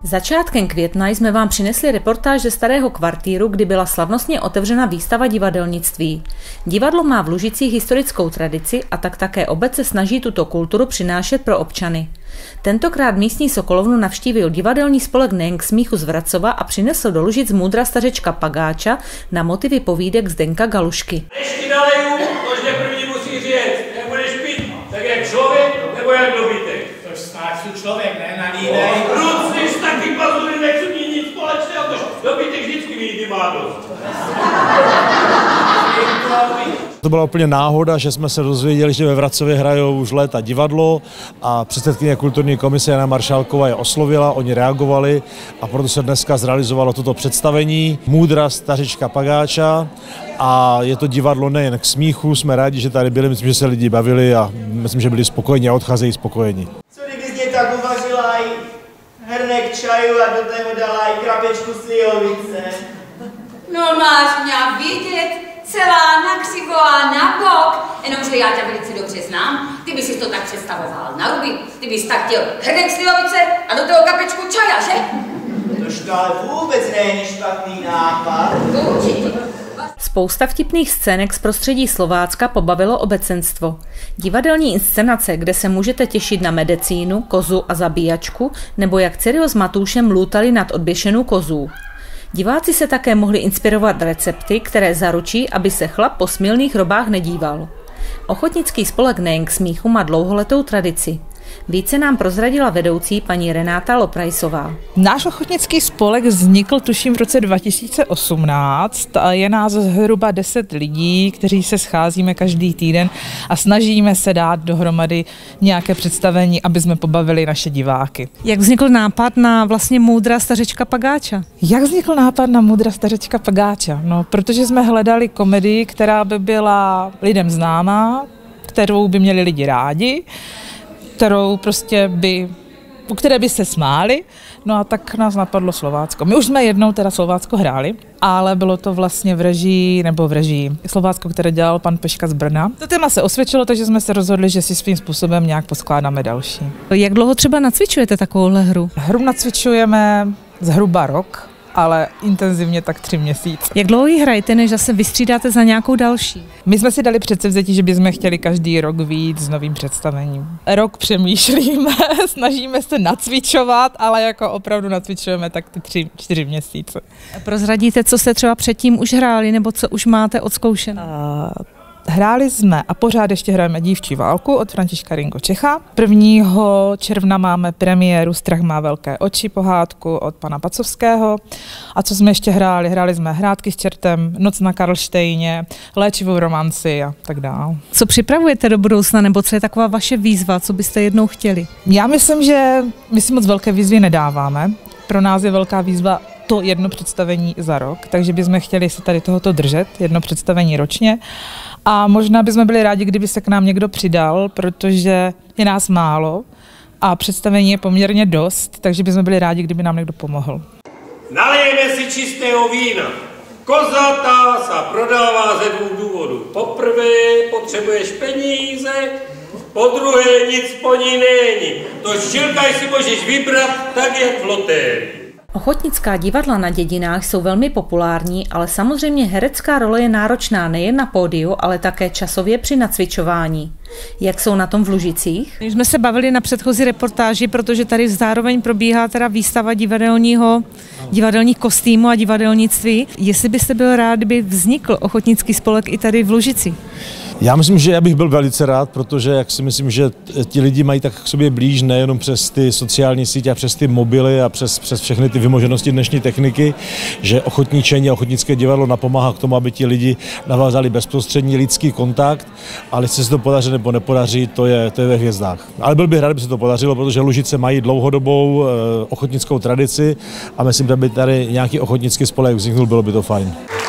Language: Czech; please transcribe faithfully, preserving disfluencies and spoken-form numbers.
Začátkem května jsme vám přinesli reportáž ze Starého kvartíru, kdy byla slavnostně otevřena výstava divadelnictví. Divadlo má v Lužicích historickou tradici a tak také obec se snaží tuto kulturu přinášet pro občany. Tentokrát místní Sokolovnu navštívil divadelní spolek Nejen k smíchu z Vracova a přinesl do Lužic Můdra stařečka Pagáča na motivy povídek Zdenka Galušky. Než ti naleju, tož první musí říct, nebudeš pít tak jak člověk nebo jak dobytek. Tož snad tu člověk, ne nalívej. Krucneš taky pazury, nechci mít nic společného, tož dobytek vždycky vyjde má dost. To byla úplně náhoda, že jsme se dozvěděli, že ve Vracově hrajou už léta divadlo a předsedkyně kulturní komise Jana Maršálková je oslovila, oni reagovali a proto se dneska zrealizovalo toto představení Můdra stařečka Pagáča a je to divadlo Nejen k smíchu, jsme rádi, že tady byli, myslím, že se lidi bavili a myslím, že byli spokojení a odcházejí spokojení. Co kdyby z něj tak uvařila i hrnek čaju a do toho dala i krapečku slivovice? No máš mě vidět, celá nakřivo a na bok, jenomže já tě velice dobře znám, ty bys si to tak představoval na ruby, ty bys tak chtěl hrnek slivovice a do toho kapečku čaja, že? Tož to ale vůbec není špatný nápad. Určitě. Spousta vtipných scének z prostředí Slovácka pobavilo obecenstvo. Divadelní inscenace, kde se můžete těšit na medicínu, kozu a zabíjačku, nebo jak Cyril s Matoušem lůtali nad odběšenou kozů. Diváci se také mohli inspirovat recepty, které zaručí, aby se chlap po smilných robách nedíval. Ochotnický spolek Nejen k smíchu má dlouholetou tradici. Více nám prozradila vedoucí paní Renáta Loprajsová. Náš ochotnický spolek vznikl tuším v roce dva tisíce osmnáct a je nás zhruba deset lidí, kteří se scházíme každý týden a snažíme se dát dohromady nějaké představení, aby jsme pobavili naše diváky. Jak vznikl nápad na vlastně Můdra stařečka Pagáča? Jak vznikl nápad na Můdra stařečka Pagáča? No, protože jsme hledali komedii, která by byla lidem známá, kterou by měli lidi rádi, kterou prostě by, u které by se smáli, no a tak nás napadlo Slovácko. My už jsme jednou teda Slovácko hráli, ale bylo to vlastně v režii, nebo v režii Slovácko, které dělal pan Peška z Brna. To téma se osvědčilo, takže jsme se rozhodli, že si svým způsobem nějak poskládáme další. Jak dlouho třeba nacvičujete takovouhle hru? Hru nacvičujeme zhruba rok, ale intenzivně tak tři měsíce. Jak dlouho ji hrajete, než zase vystřídáte za nějakou další? My jsme si dali předsevzetí, že bychom chtěli každý rok vyjít s novým představením. Rok přemýšlíme, snažíme se nacvičovat, ale jako opravdu nacvičujeme tak ty tři, čtyři měsíce. Prozradíte, co jste třeba předtím už hráli, nebo co už máte odzkoušeno? Uh, Hráli jsme a pořád ještě hrajeme Dívčí válku od Františka Ringo Čecha. prvního června máme premiéru Strach má velké oči, pohádku od pana Pacovského. A co jsme ještě hráli? Hráli jsme Hrátky s čertem, Noc na Karlštejně, Léčivou romanci a tak dále. Co připravujete do budoucna, nebo co je taková vaše výzva, co byste jednou chtěli? Já myslím, že my si moc velké výzvy nedáváme. Pro nás je velká výzva to jedno představení za rok, takže bychom chtěli se tady tohoto držet, jedno představení ročně. A možná bychom byli rádi, kdyby se k nám někdo přidal, protože je nás málo a představení je poměrně dost, takže bychom byli rádi, kdyby nám někdo pomohl. Nalejeme si čistého vína. Koza ta se prodává ze dvou důvodů. Poprvé potřebuješ peníze, po druhé nic po ní není. To šilkaj si můžeš vybrat tak, jak v lotérii. Ochotnická divadla na dědinách jsou velmi populární, ale samozřejmě herecká role je náročná nejen na pódiu, ale také časově při nacvičování. Jak jsou na tom v Lužicích? My jsme se bavili na předchozí reportáži, protože tady zároveň probíhá teda výstava divadelního, divadelních kostýmů a divadelnictví. Jestli byste byl rád, kdyby vznikl ochotnický spolek i tady v Lužici? Já myslím, že já bych byl velice rád, protože jak si myslím, že ti lidi mají tak k sobě blíž nejenom přes ty sociální sítě a přes ty mobily a přes, přes všechny ty vymoženosti dnešní techniky, že ochotničení a ochotnické divadlo napomáhá k tomu, aby ti lidi navázali bezprostřední lidský kontakt, ale jestli se to podaří nebo nepodaří, to je, to je ve hvězdách. Ale byl bych rád, aby se to podařilo, protože Lužice mají dlouhodobou eh, ochotnickou tradici a myslím, že by tady nějaký ochotnický spolek vzniknul, bylo by to fajn.